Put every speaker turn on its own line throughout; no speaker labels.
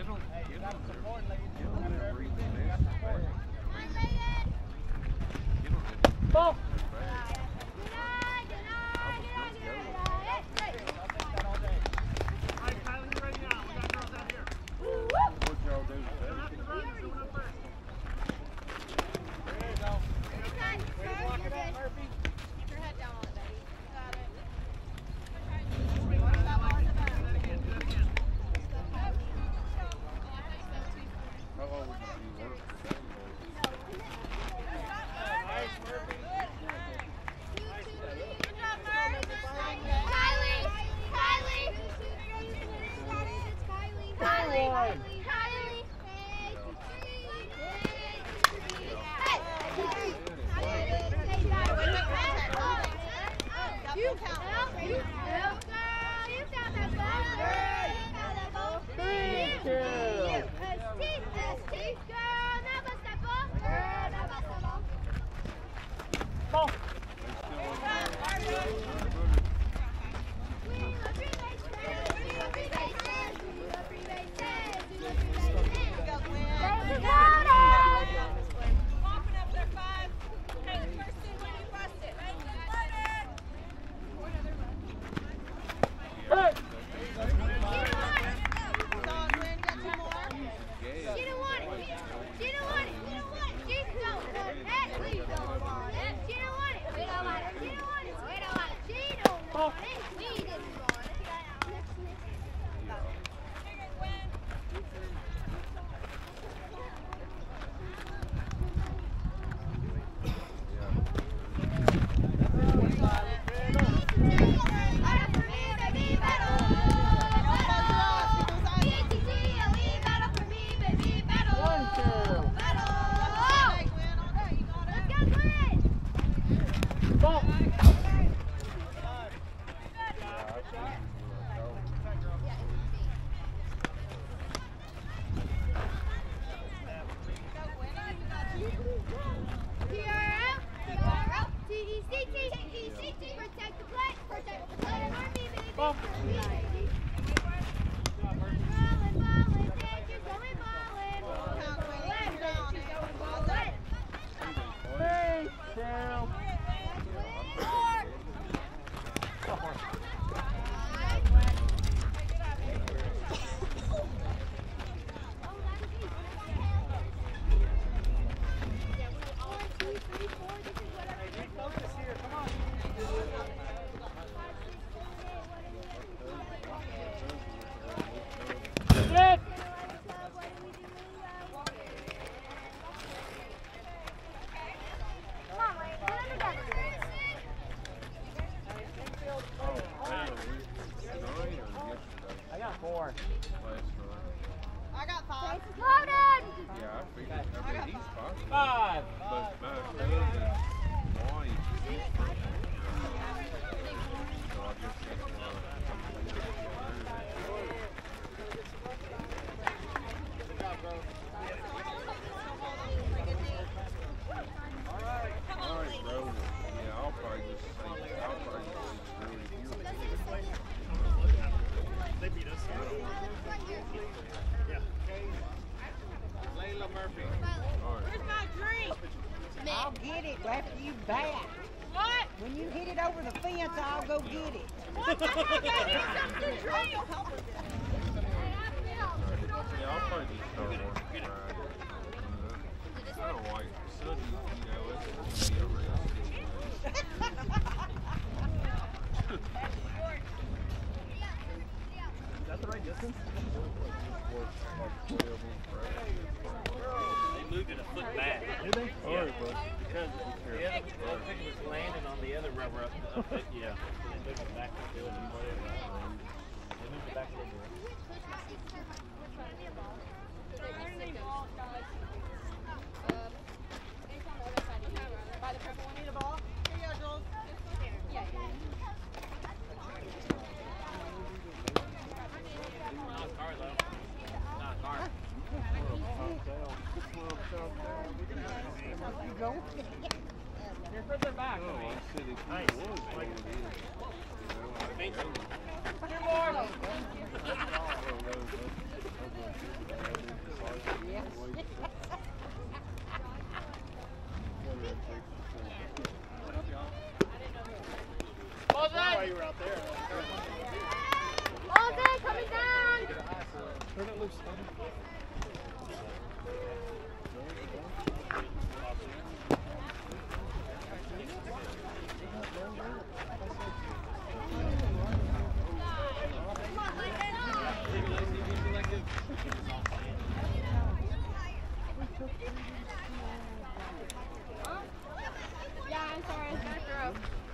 Ball.
I'll get it after you bat. What? When you hit it over the fence, I'll go get it. What the heck? I need something to drink.
Yeah, I'll probably just start working Friday. I don't like Sunday, it's going to be a real
Is that the right distance?
They moved it a foot back.
Did they?
Yeah. Because the other thing was landing on the other rubber up it, yeah. So they moved it back to the building, whatever. They moved it back a little bit.
By the purple one, need a ball? Here you go, Jules. Yeah.
Not a car, though. Not a car.
You're further back.
Nice. Two more.
were out there.
All day, coming down.
Turn it loose.
Yeah, I'm sorry. I was gonna throw.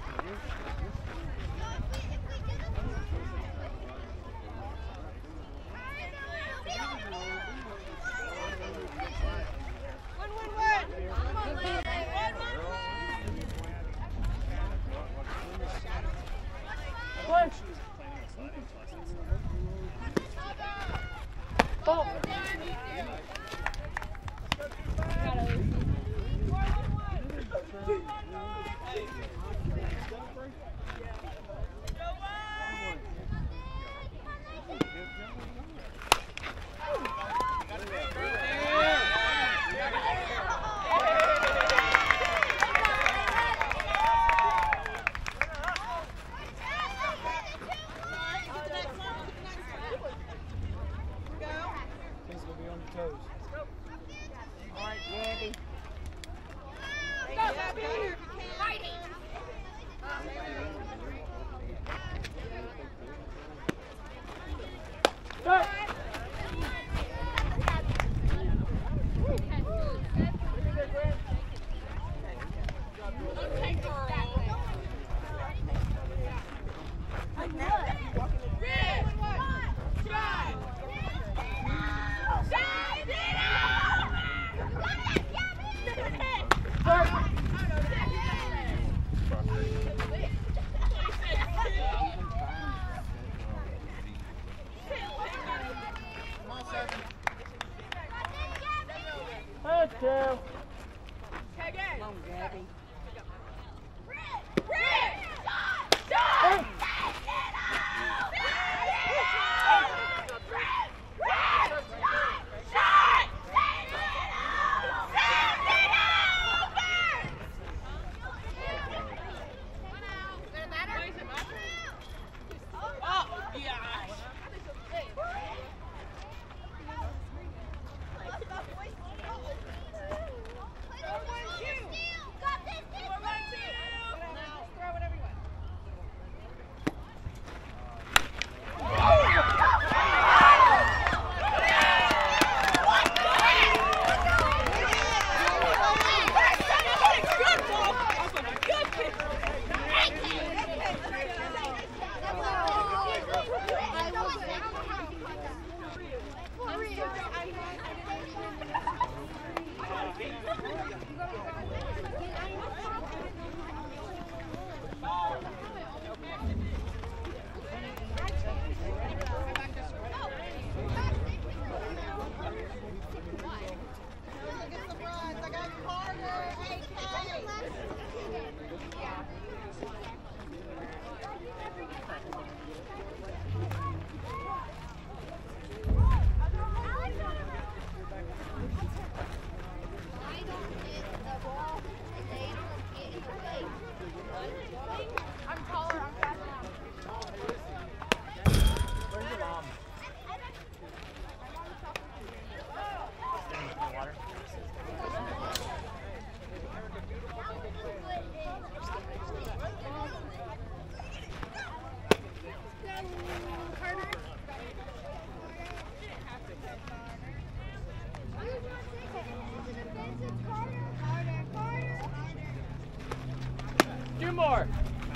More.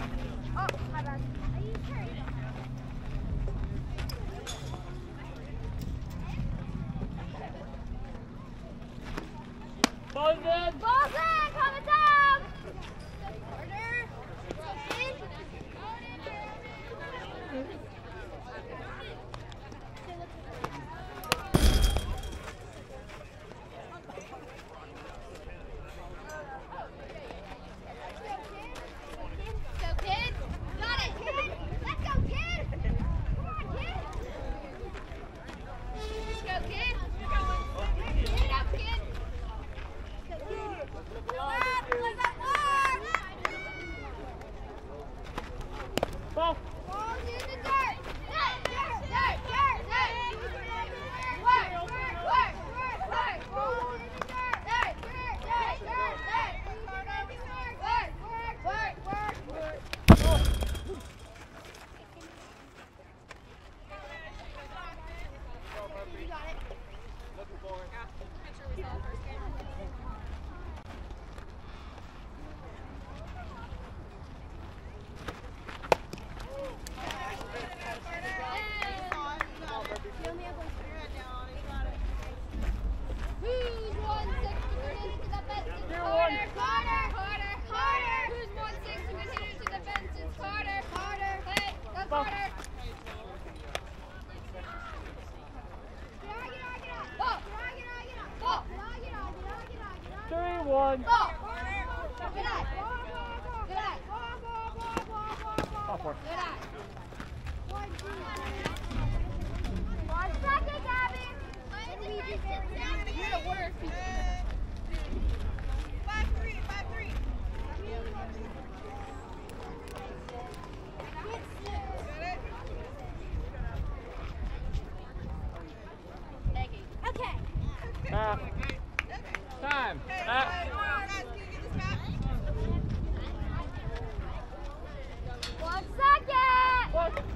Oh, my bad. Are you sure?
Ball's in.
Ball's in. Coming down. Order.
Time.
1 second.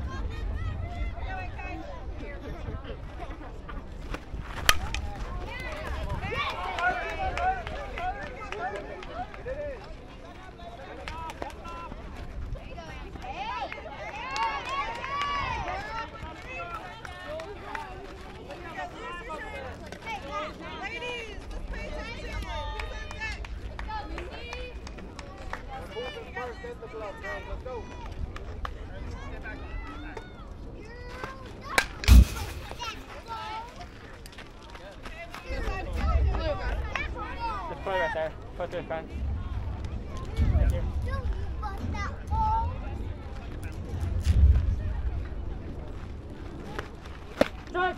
Just put it right there. Put it through the fence. Thank you. Stop.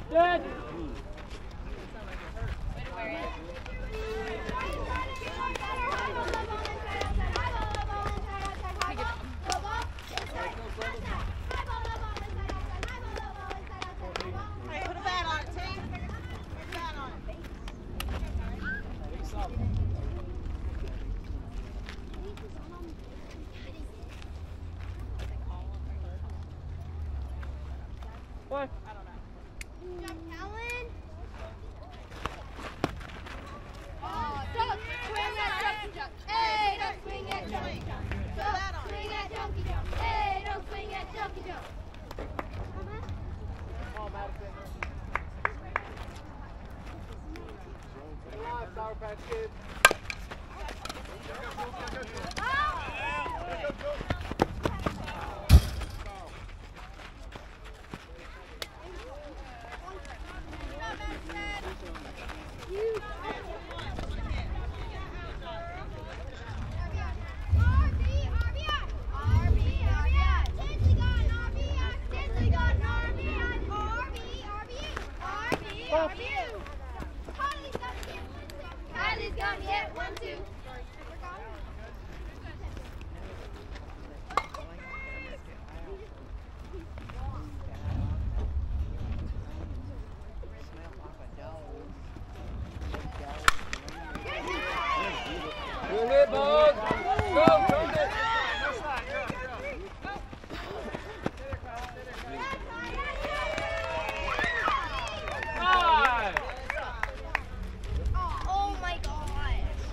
Good.
Hey, put a bat on it, team. Put a bat on it.
What?
I don't know.
Ellen? Oh, don't swing that junkie jump. Hey, don't swing that junkie jump. Don't swing that junkie jump. Hey, don't swing that junkie jump.
Sour Patch Kids.
Kylie's gonna get 1, 2.
Good hit, boys. Go, turn it. Five.
Oh my gosh.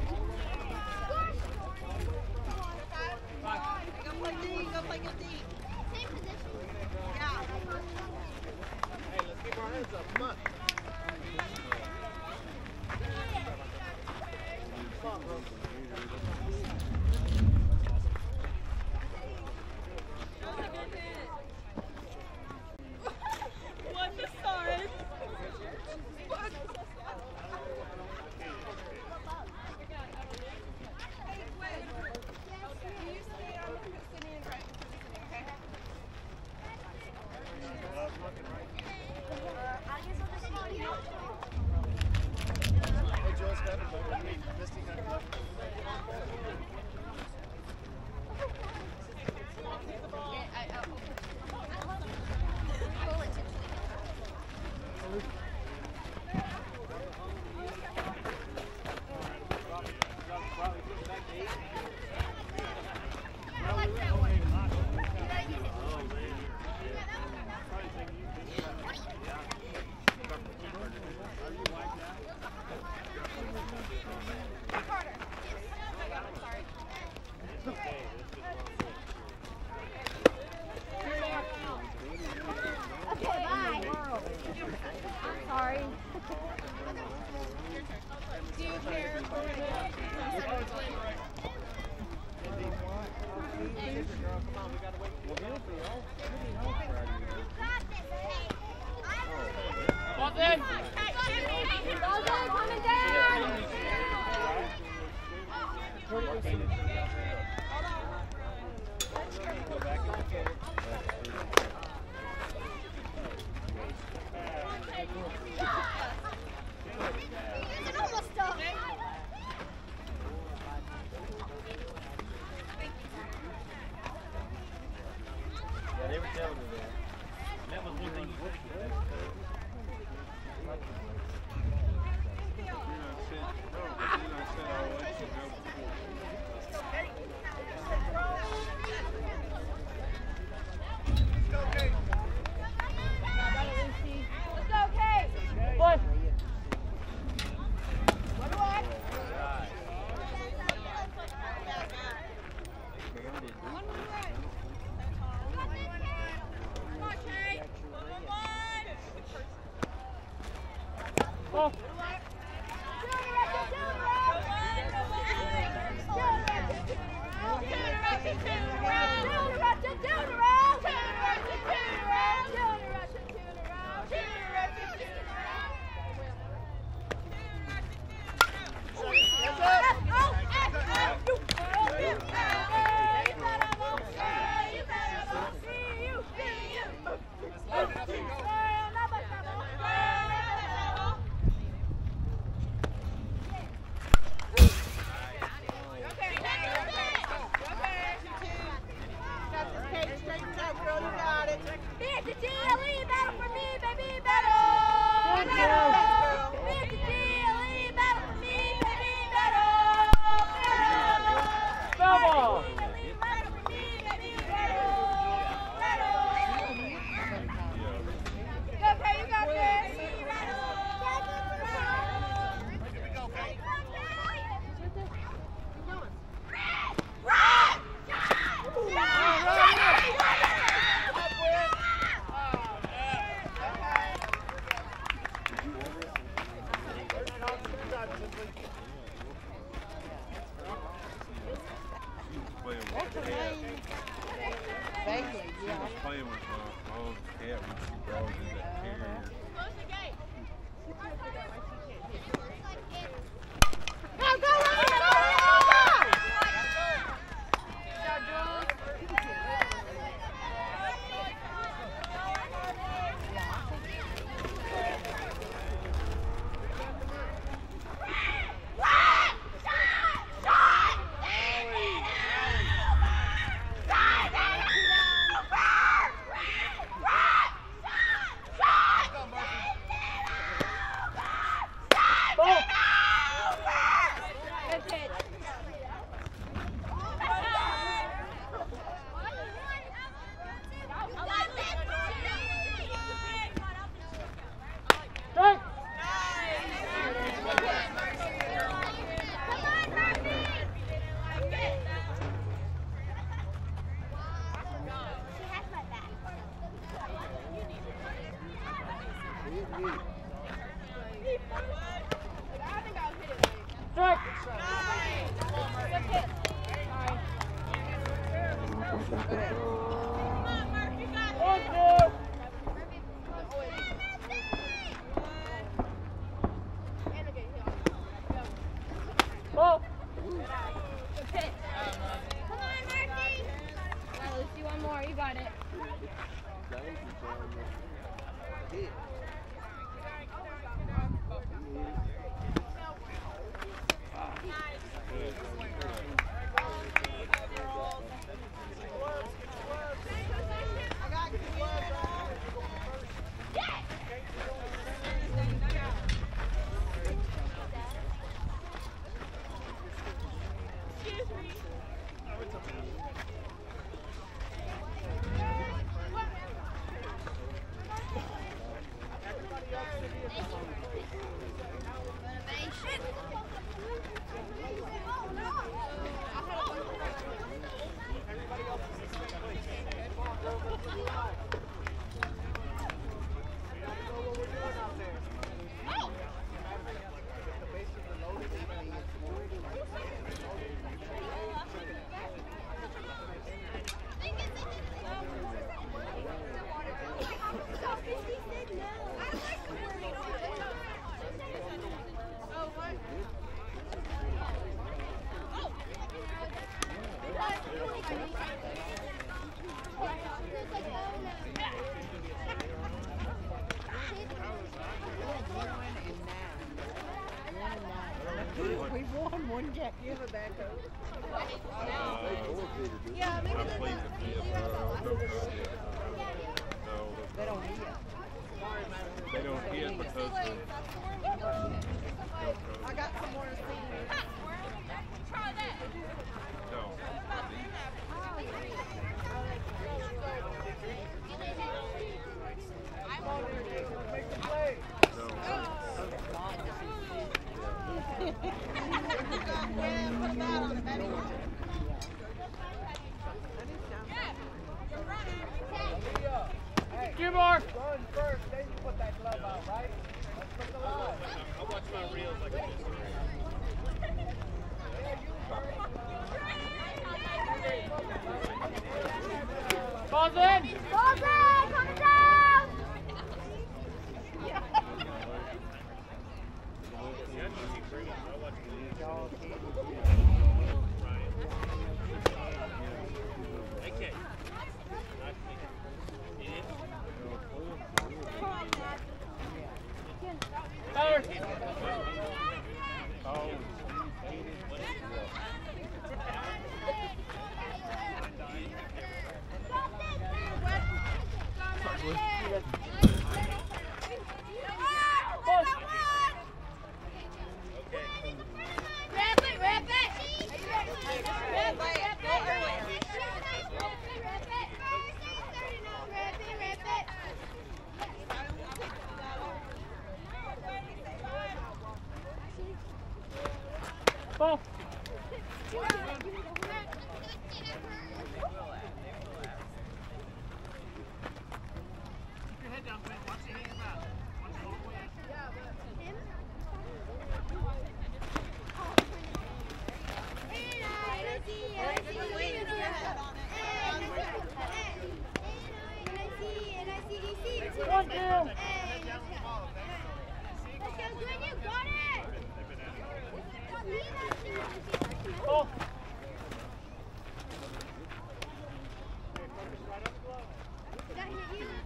Go play D. Go play good D.
Same position.
Yeah.
Hey, let's keep our heads up. Come on. Come on, bro.
What the stars?
Hey, Joe's got it. Misty got it.
Okay, bye. Sorry.
Do you care for
Ball's in.
Ball's in, coming down. It almost stopped.
Yeah, they were telling me that. That was one thing you would have
Let's go, Kate.
What? Oh. Strike!
Good hit. Sorry.
1-2! Ball!
Good pitch. Come on, Murphy. Well, let's do one more. You got it.
We won one Jack Giver back over.
Yeah, maybe
I played the field.
They don't eat.
They don't hit because
I got some more to see.
no.
Two more!
I'll watch my reels like this.
Ball's in!
Ball's in! Come down!
Okay.
Power!
Wrap it, wrap it! Wrap it!
Ball! One, two!
Let's go, Gwen, you got it!
Ball!
Did that hit you?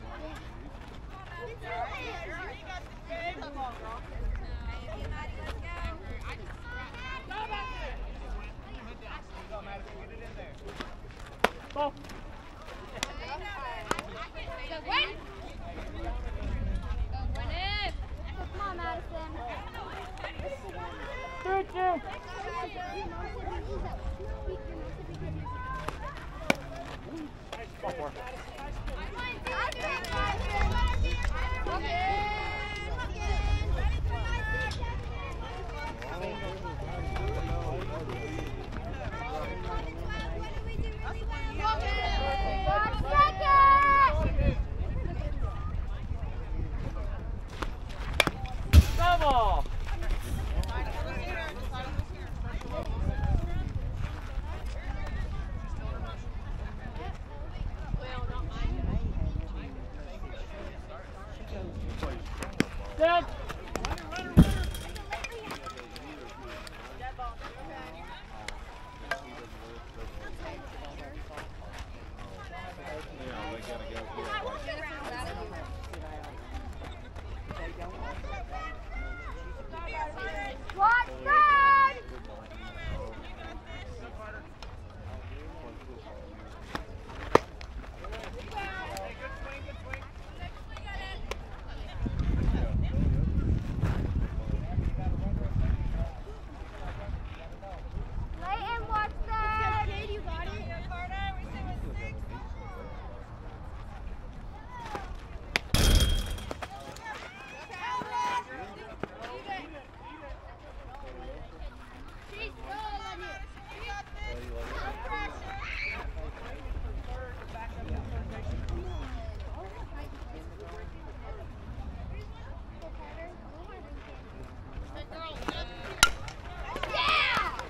Ball!
Go, Gwen! Go, Gwen! Come on, Madison.
3-2! Set.
Yeah, they gotta go get
Watch that! Layton, watch that! Kid, you got it? She's rolling it. Yeah!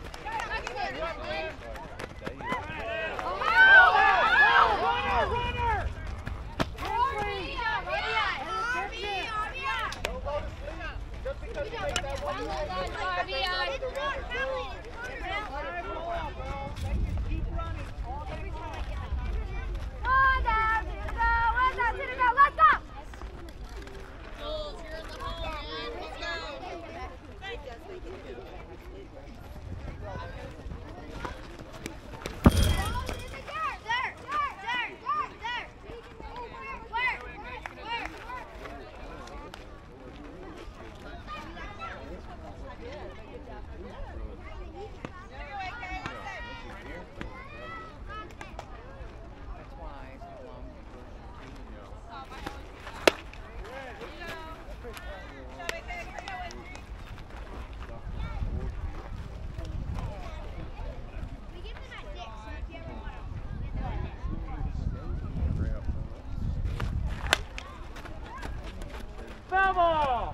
Foul ball.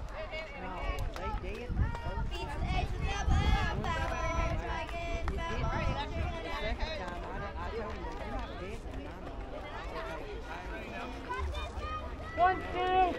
One, two.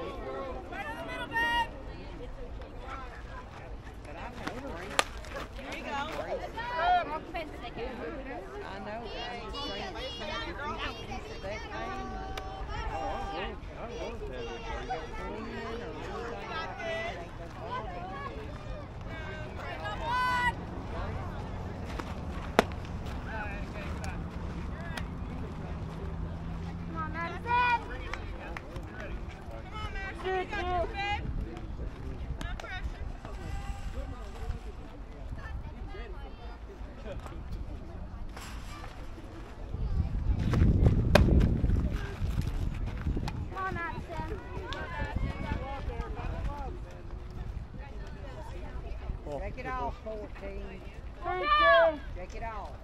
Come on, Madison. Come on, Madison.
Take it off, 14.
Three, two.
Take it off.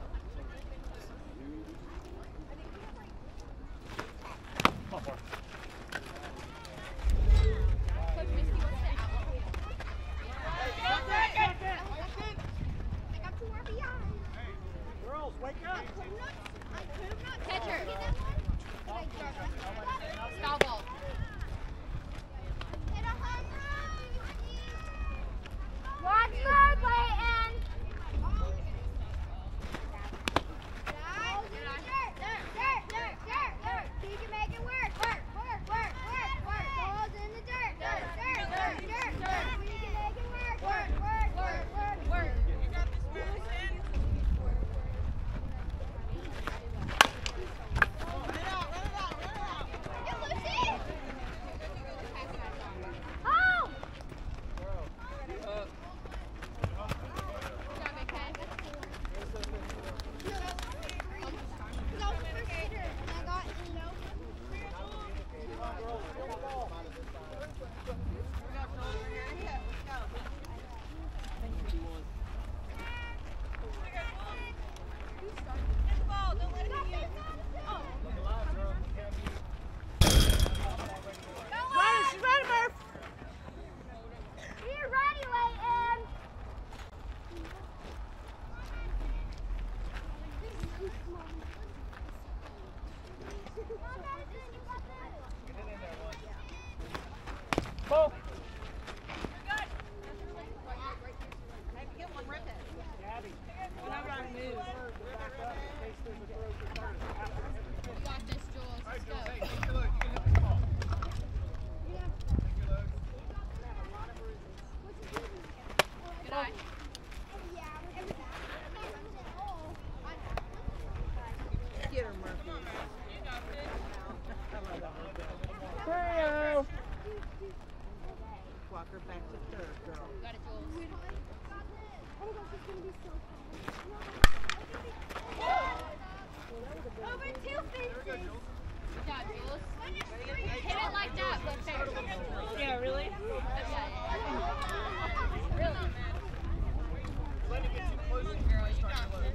Girls, wake up.
Catcher. Foul ball. Watch third, Layton. You can make it work. Work. Ball's in the dirt. We can make it work. Work.
You got this, Madison. Run it out.
Hey, Lucy. Home. You're ready, Layton.
Ball.
Walk her back to third, girl.
Got it, Jules. Oh my gosh, it's gonna be so fun. Over 2 fences. Good job, Jules. Hit it like that, but fair.
Yeah, really?
Yeah. Really?
Let it get too close to the girl. You got it.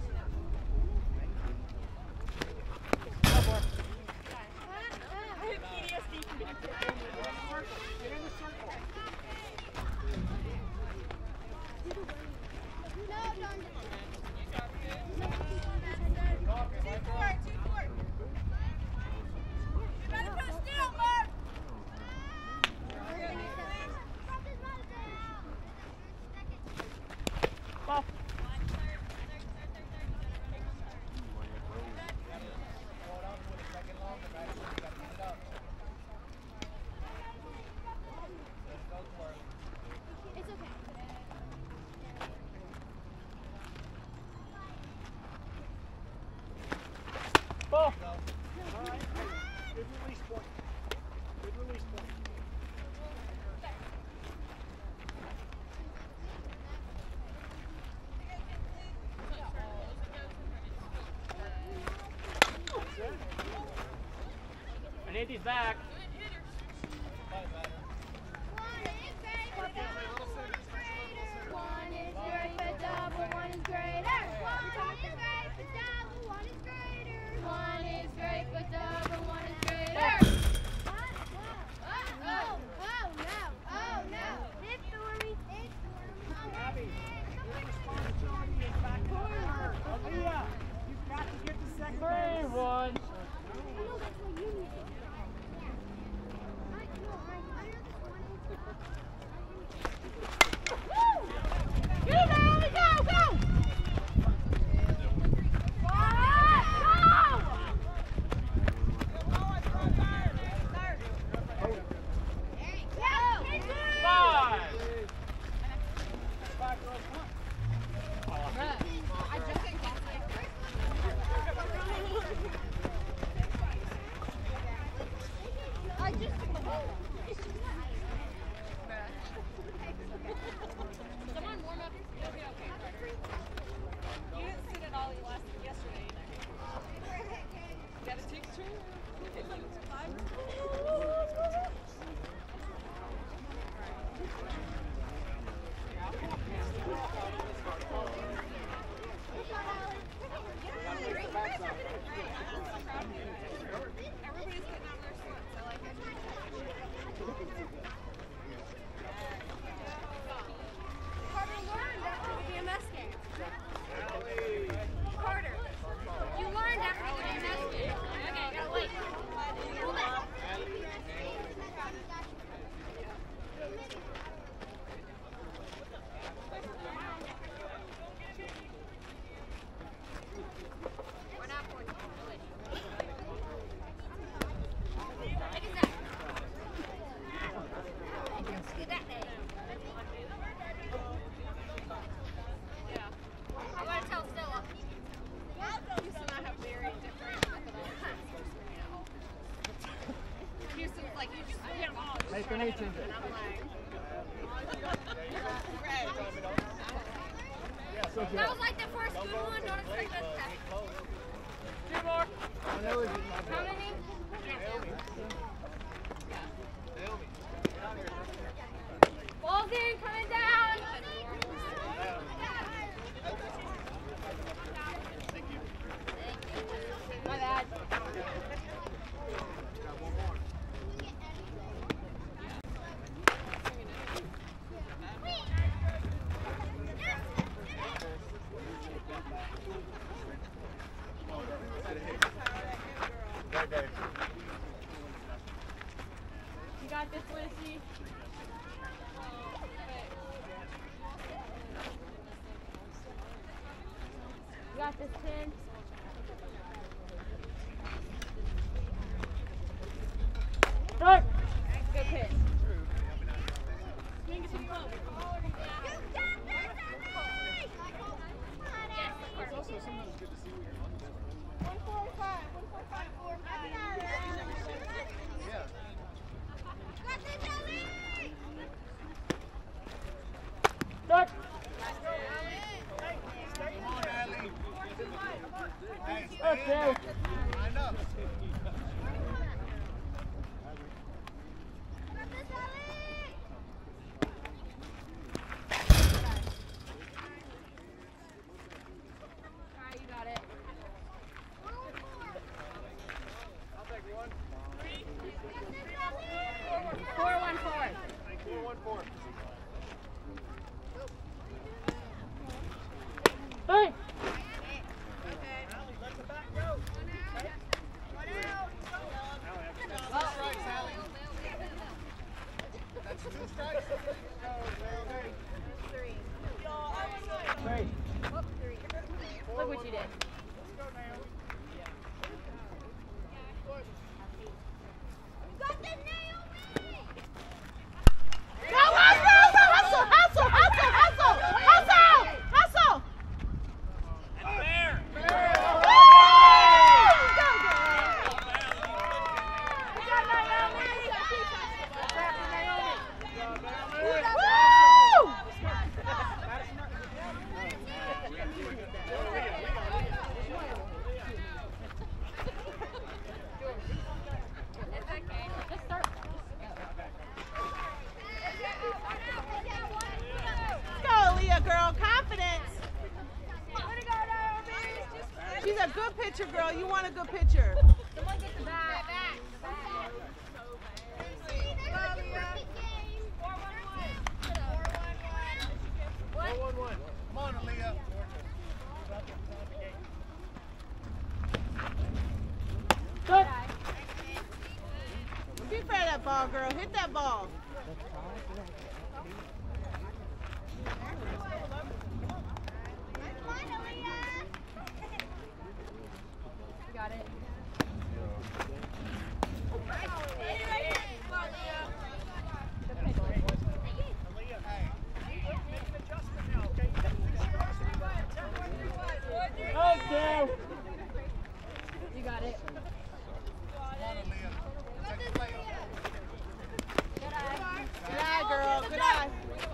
It's okay.
Ball.
Good release point. Good release point.
I need these back.
One is great, but double one is greater. One is great, but double one is greater. One is great, but double one is greater. Oh no! Oh no! It's Stormy! It's Stormy!
Abby, your responsibility is back to her. Aaliyah, you've got to get the second base.
3-1.
I know that's what you need to do. I know this one is. Woo! Get it, Naomi! Go! Go!
Someone warm up. You'll be okay. You didn't sit at all yesterday either. Gotta take a turn. Everybody's getting on their swords. I like it.
Carter learned after the BMS game. Carter, you learned after the BMS game. Okay, gotta wait. Hold it. We're not 40. Take a sec. Get that day. I want to tell Stella.
Houston and I have very different methodologies. Houston's like, you just get them all.
Make an H in it.
And I'm like,
That was like the first good one. Don't expect us to.
2 more.
How many? Ball's in, coming down. My bad. You got this, Lucy. You got this, 10.
Strike.
good pitch. Swing it to the phone.
It's also sometimes good to see what you're on the
145, 145, 45.
Yeah.
Got
Hey!
Look what you did.
She's a good pitcher, girl. You want a good pitcher.
Someone get the bat.
Come on, Aaliyah.
Good.
Be fair to that ball, girl. Hit that ball.
You got it.
Okay.
You got it.
Good eye, girl. Good eye.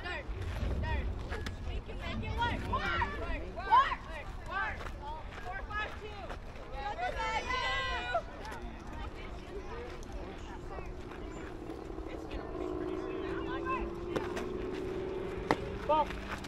Ball.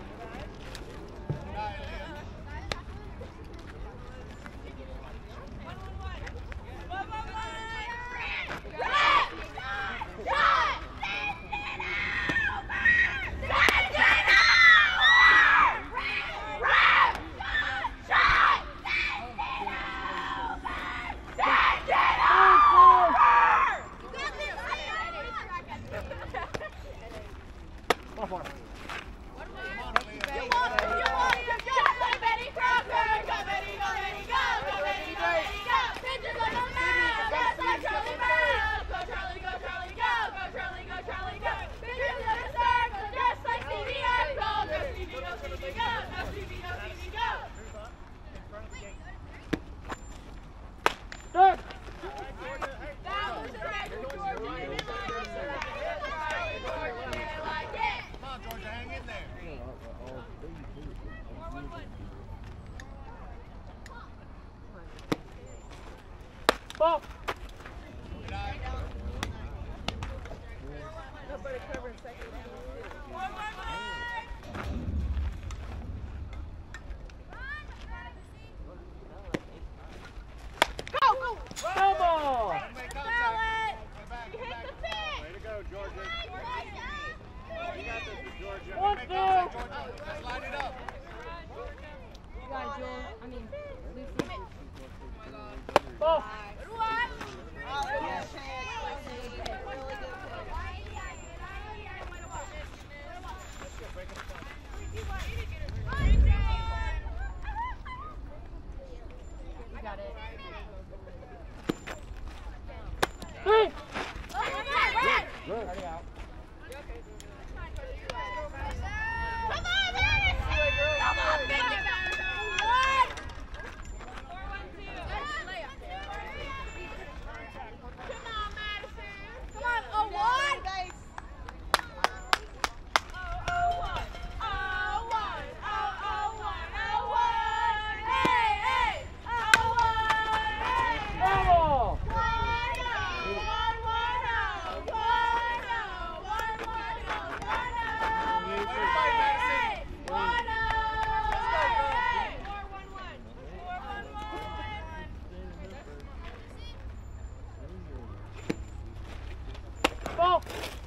Ball for it. Good.
Come on, Georgia, hang in there.
Ball. Go ball.
Make contact. Go back, go back. Way to go, Georgia. You got this, Georgia.
One,
Make
two.
contact, Georgia. Let's line it up.
You got it, Joel. I mean, Lucy.
Ball.
You got it.
Three.
Already out.
Ball. Ball.